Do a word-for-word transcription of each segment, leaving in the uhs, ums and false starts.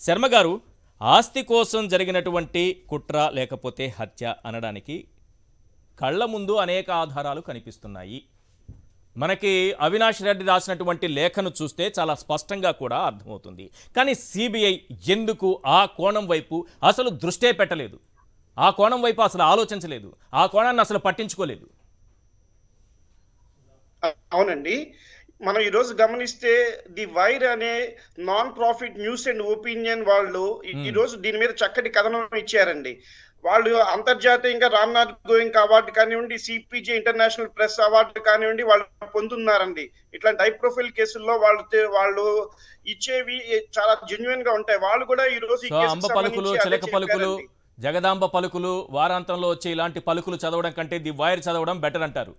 శర్మ గారు, ఆస్తి కోసం జరిగినటువంటి కుట్ర లేకపోతే హత్య అనడానికి కళ్ళ ముందు అనేక ఆధారాలు కనిపిస్తున్నాయి. మనకి అవినాష్ రెడ్డి రాసినటువంటి లేఖను చూస్తే చాలా స్పష్టంగా కూడా అర్థమవుతుంది. కానీ సిబిఐ ఎందుకు ఆ కోణం వైపు అసలు దృష్టే పెట్టలేదు? ఆ కోణం వైపు అసలు ఆలోచించలేదు, ఆ కోణాన్ని అసలు పట్టించుకోలేదు. అవునండి, మనం ఈరోజు గమనిస్తే ది వైర్ అనే non profit news and opinion వాళ్ళు ఈరోజు దీని మీద చక్కటి కథనం ఇచ్చారండి. వాళ్ళు అంతర్జాతీయంగా రామ్నాథ్ గోయింగ్ అవార్డు కానివ్వండి, సిపిజే ఇంటర్నేషనల్ ప్రెస్ అవార్డు కానివ్వండి వాళ్ళు పొందుతున్నారండి. ఇట్లాంటి హై ప్రొఫైల్ కేసుల్లో వాళ్ళు వాళ్ళు ఇచ్చేవి చాలా జెన్యున్ గా ఉంటాయి. వాళ్ళు కూడా ఈ రోజు అంబ పలుకులు, చిలక పలుకులు, జగదాంబ పలుకులు, వారాంతంలో వచ్చే ఇలాంటి పలుకులు చదవడం కంటే ది వైర్ చదవడం బెటర్ అంటారు.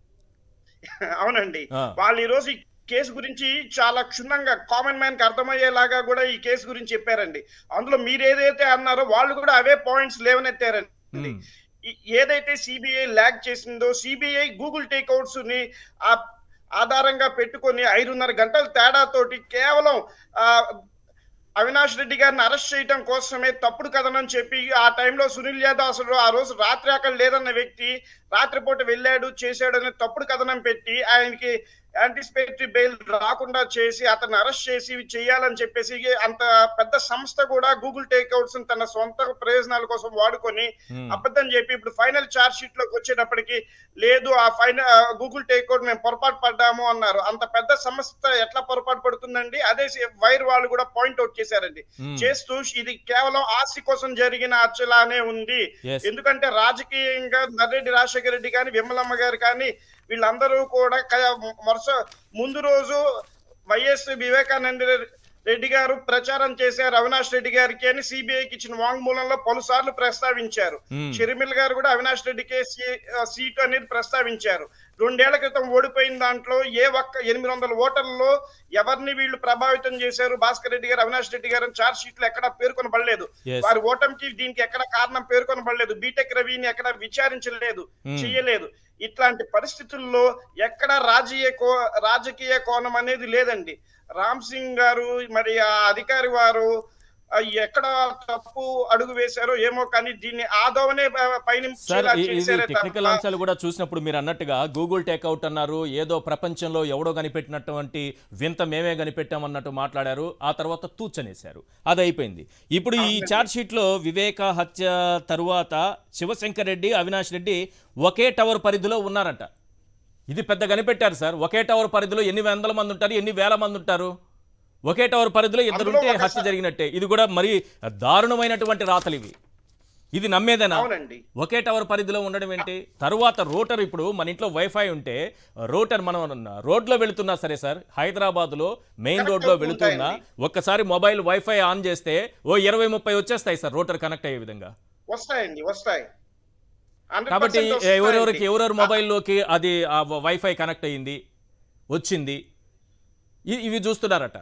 అవునండి, వాళ్ళు ఈ రోజు ఈ కేసు గురించి చాలా క్షుణ్ణంగా కామన్ మ్యాన్ కి అర్థమయ్యేలాగా కూడా ఈ కేసు గురించి చెప్పారండి. అందులో మీరు ఏదైతే అన్నారో వాళ్ళు కూడా అవే పాయింట్స్ లేవనెత్తారండి. ఏదైతే సిబిఐ ల్యాగ్ చేసిందో, సిబిఐ గూగుల్ టేక్అవుట్స్ ని ఆధారంగా పెట్టుకొని ఐదున్నర గంటల తేడాతోటి కేవలం ఆ అవినాష్ రెడ్డి గారిని అరెస్ట్ చేయడం కోసమే తప్పుడు కథనం చెప్పి ఆ టైంలో సునీల్ యాదవ్ అసలు ఆ రోజు రాత్రి అక్కడ లేదన్న వ్యక్తి రాత్రిపూట వెళ్ళాడు చేశాడు అనే తప్పుడు కథనం పెట్టి ఆయనకి యాంటిసిపేటరీ బెయిల్ రాకుండా చేసి అతన్ని అరెస్ట్ చేసి చేయాలని చెప్పేసి అంత పెద్ద సంస్థ కూడా గూగుల్ టేక్అవుట్స్ తన సొంత ప్రయోజనాల కోసం వాడుకొని అబద్ధం చెప్పి ఇప్పుడు ఫైనల్ ఛార్జ్ షీట్ లోకి వచ్చేటప్పటికి లేదు ఆ ఫైనల్ గూగుల్ టేక్అవుట్ మేము పొరపాటు పడ్డాము అన్నారు. అంత పెద్ద సంస్థ ఎట్లా పొరపాటు పడుతుందండి? అదే వైర్ వాళ్ళు కూడా పాయింట్ అవుట్ చేశారండి. చేస్తూ ఇది కేవలం ఆస్తి కోసం జరిగిన హత్యలానే ఉంది. ఎందుకంటే రాజకీయంగా నర్రెడ్డి రాజశేఖర రెడ్డి కానీ విమలమ్మ గారు కానీ వీళ్ళందరూ కూడా మరుస ముందు రోజు వైఎస్ వివేకానంద రెడ్డి గారు ప్రచారం చేశారు అవినాష్ రెడ్డి గారికి అని సిబిఐకి ఇచ్చిన వాంగ్మూలంలో పలు సార్లు ప్రస్తావించారు. షర్మిల గారు కూడా అవినాష్ రెడ్డికి సీటు అనేది ప్రస్తావించారు. రెండేళ్ల క్రితం ఓడిపోయిన దాంట్లో ఏ ఒక్క ఎనిమిది వందల ఓటర్లలో ఎవరిని వీళ్ళు ప్రభావితం చేశారు భాస్కర్ రెడ్డి గారు, అవినాష్ రెడ్డి గారు చార్జ్ షీట్లు ఎక్కడ పేర్కొనబడలేదు. వారి ఓటమికి దీనికి ఎక్కడ కారణం పేర్కొనబడలేదు. బీటెక్ రవిని ఎక్కడ విచారించలేదు, చెయ్యలేదు. ఇట్లాంటి పరిస్థితుల్లో ఎక్కడ రాజకీయ కో రాజకీయ కోణం అనేది లేదండి. రామ్ సింగ్ గారు మరి ఆ అధికారి వారు ఎక్కడ తప్పు అడుగు వేశారో ఏమో కానీ దీన్ని ఆదోవనే టెక్నికల్ అంశాలు కూడా చూసినప్పుడు మీరు అన్నట్టుగా గూగుల్ టేక్అవుట్ అన్నారు, ఏదో ప్రపంచంలో ఎవడో కనిపెట్టినటువంటి వింత మేమే కనిపెట్టామన్నట్టు మాట్లాడారు. ఆ తర్వాత తూచనేశారు, అది అయిపోయింది. ఇప్పుడు ఈ ఛార్జ్ షీట్ లో వివేక హత్య తరువాత శివశంకర్ రెడ్డి, అవినాష్ రెడ్డి ఒకే టవర్ పరిధిలో ఉన్నారంట. ఇది పెద్ద కనిపెట్టారు సార్. ఒకే టవర్ పరిధిలో ఎన్ని వందల మంది ఉంటారు, ఎన్ని వేల మంది ఉంటారు? ఒకే టవర్ పరిధిలో ఇద్దరుంటే హత్య జరిగినట్టే. ఇది కూడా మరి దారుణమైనటువంటి రాతలు ఇవి. ఇది నమ్మేదేనా? ఒకే టవర్ పరిధిలో ఉండడం ఏంటి? తరువాత రోటర్, ఇప్పుడు మన ఇంట్లో వైఫై ఉంటే రోటర్ మనం రోడ్లో వెళుతున్నా సరే సార్, హైదరాబాద్ లో మెయిన్ రోడ్ లో వెళుతున్నా ఒక్కసారి మొబైల్ వైఫై ఆన్ చేస్తే ఓ ఇరవై ముప్పై వచ్చేస్తాయి సార్ రోటర్ కనెక్ట్ అయ్యే విధంగా. వస్తాయండి, వస్తాయి. కాబట్టి ఎవరెవరికి ఎవరెవరి మొబైల్లోకి అది వైఫై కనెక్ట్ అయ్యింది, వచ్చింది, ఇవి చూస్తున్నారట.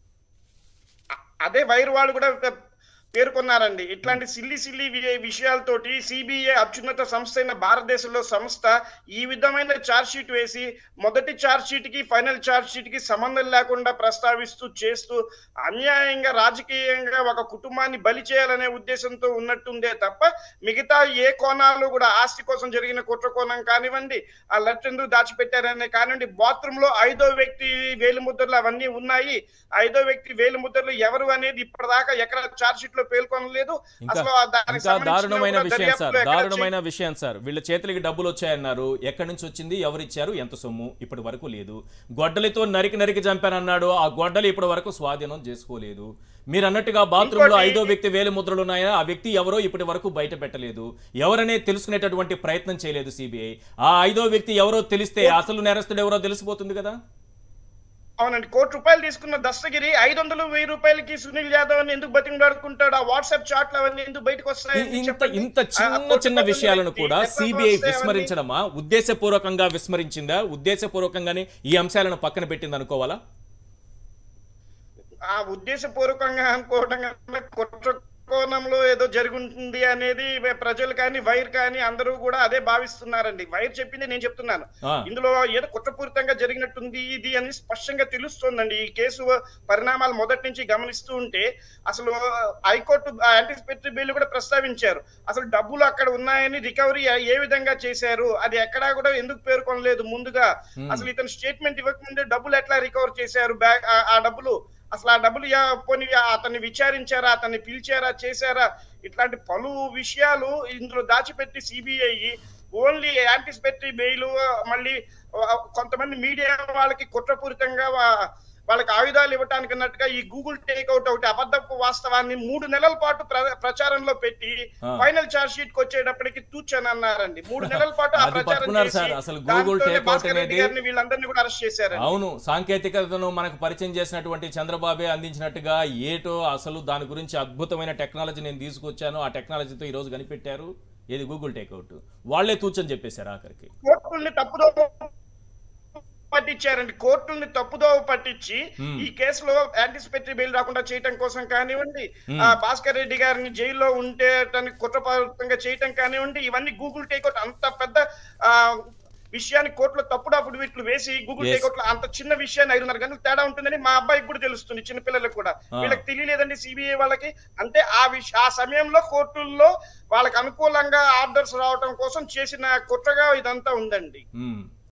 అదే వైర్ వాళ్ళు కూడా పేర్కొన్నారండి. ఇట్లాంటి సిల్లి సిల్లి విషయాలతోటి సిబిఐ అత్యున్నత సంస్థ అయిన భారతదేశంలో సంస్థ ఈ విధమైన ఛార్జ్ షీట్ వేసి మొదటి ఛార్జ్ షీట్ కి ఫైనల్ ఛార్జ్ షీట్ కి సంబంధం లేకుండా ప్రస్తావిస్తూ చేస్తూ అన్యాయంగా రాజకీయంగా ఒక కుటుంబాన్ని బలి చేయాలనే ఉద్దేశంతో ఉన్నట్టుందే తప్ప మిగతా ఏ కోణాలు కూడా ఆస్తి కోసం జరిగిన కుట్ర కోణం కానివ్వండి, ఆ లెటర్ ఎందుకు దాచిపెట్టారనే కానివ్వండి, బాత్రూమ్ లో ఐదో వ్యక్తి వేలు ముద్రలు అవన్నీ ఉన్నాయి. ఐదో వ్యక్తి వేలు ముద్రలు ఎవరు అనేది ఇప్పటిదాకా ఎక్కడ ఛార్జ్ షీట్ పేర్కొనలేదు. దారుణమైన విషయం సార్, దారుణమైన విషయం సార్. వీళ్ళ చేతులకి డబ్బులు వచ్చాయన్నారు, ఎక్కడి నుంచి వచ్చింది, ఎవరు ఇచ్చారు, ఎంత సొమ్ము ఇప్పటి వరకు లేదు. గొడ్డలితో నరికి నరికి చంపానన్నాడు, ఆ గొడ్డలి ఇప్పటి వరకు స్వాధీనం చేసుకోలేదు. మీరు అన్నట్టుగా బాత్రూమ్ లో ఐదో వ్యక్తి వేలు ముద్రలు ఉన్నాయా, ఆ వ్యక్తి ఎవరో ఇప్పటి వరకు బయట పెట్టలేదు. ఎవరనే తెలుసుకునేటటువంటి ప్రయత్నం చేయలేదు సిబిఐ. ఆ ఐదో వ్యక్తి ఎవరో తెలిస్తే అసలు నేరస్తుడు ఎవరో తెలిసిపోతుంది కదా. అవునండి, కోటి రూపాయలు తీసుకున్న దస్తగిరి ఐదు వందలు వెయ్యి రూపాయలకి సునీల్ యాదవ్ అని ఎందుకు బతిమలాడుకుంటాడు? ఆ వాట్సాప్ చాట్లు అవన్నీ ఎందుకు బయటకు వస్తాయి? ఇంత చిన్న చిన్న విషయాలను కూడా సిబిఐ విస్మరించడమా? ఉద్దేశపూర్వకంగా విస్మరించిందా? ఉద్దేశపూర్వకంగానే ఈ అంశాలను పక్కన పెట్టింది అనుకోవాలా? ఆ ఉద్దేశపూర్వకంగా అనుకోవడం కుట్ర కోణంలో ఏదో జరుగుతుంది అనేది ప్రజలు కానీ వైర్ కానీ అందరూ కూడా అదే భావిస్తున్నారండి. వైర్ చెప్పింది నేను చెప్తున్నాను. ఇందులో ఏదో కుట్రపూరితంగా జరిగినట్టుంది ఇది అని స్పష్టంగా తెలుస్తోందండి. ఈ కేసు పరిణామాలు మొదటి నుంచి గమనిస్తూ ఉంటే అసలు హైకోర్టు యాంటిసిపేటరీ బెయిల్ కూడా ప్రస్తావించారు. అసలు డబ్బులు అక్కడ ఉన్నాయని రికవరీ ఏ విధంగా చేశారు, అది ఎక్కడా కూడా ఎందుకు పేర్కొనలేదు ముందుగా. అసలు ఇతను స్టేట్మెంట్ ఇవ్వకముందే డబ్బులు ఎట్లా రికవర్ చేశారు, బ్యాగ్ ఆ డబ్బులు అసలు ఆ డబ్బులు పోనీ అతన్ని విచారించారా, అతన్ని పిలిచారా, చేశారా, ఇట్లాంటి పలు విషయాలు ఇందులో దాచిపెట్టి సిబిఐ ఓన్లీ యాంటిసిపేటరీ బెయిల్ మళ్ళీ కొంతమంది మీడియా వాళ్ళకి కుట్రపూరితంగా వాళ్ళకి ఆయుధాలు ఇవ్వటానికి అన్నట్టుగా ఈ గూగుల్ టేక్అవుట్ ఒకటి అబద్ధపు వాస్తవాన్ని మూడు నెలల పాటు ప్రచారంలో పెట్టి ఫైనల్ చార్జ్ షీట్ కి వచ్చేటప్పటికి తూచని అన్నారండి. మూడు నెలల పాటు ఆ ప్రచారం వీళ్ళందరినీ కూడా అరెస్ట్ చేశారు. అవును, సాంకేతికతను మనకు పరిచయం చేసినటువంటి చంద్రబాబే అందించినట్టుగా ఏటో అసలు దాని గురించి అద్భుతమైన టెక్నాలజీ నేను తీసుకొచ్చాను, ఆ టెక్నాలజీతో ఈ రోజు కనిపెట్టారు. ఏది గూగుల్ టేక్అవుట్ వాళ్ళే తూచని చెప్పేశారు. ఆఖరికి కోర్టుల్ని తప్పుదో పట్టించారండి. కోర్టుల్ని తప్పుదోవ పట్టించి ఈ కేసులో యాంటిసిపేటరీ బెయిల్ రాకుండా చేయటం కోసం కానివ్వండి, భాస్కర్ రెడ్డి గారిని జైల్లో ఉంటే కుట్రపూరితంగా చేయటం కానివ్వండి, ఇవన్నీ గూగుల్ టేక్అవుట్ అంత పెద్ద ఆ విషయాన్ని కోర్టులో తప్పుడు అఫిడవిట్లు వేసి గూగుల్ టేక్అవుట్ లో అంత చిన్న విషయాన్ని ఐదున్నర గంటలు తేడా ఉంటుందని మా అబ్బాయికి కూడా తెలుస్తుంది, చిన్నపిల్లలకు కూడా. వీళ్ళకి తెలియలేదండి సిబిఐ వాళ్ళకి. అంటే ఆ విష ఆ సమయంలో కోర్టుల్లో వాళ్ళకి అనుకూలంగా ఆర్డర్స్ రావడం కోసం చేసిన కుట్రగా ఇదంతా ఉందండి.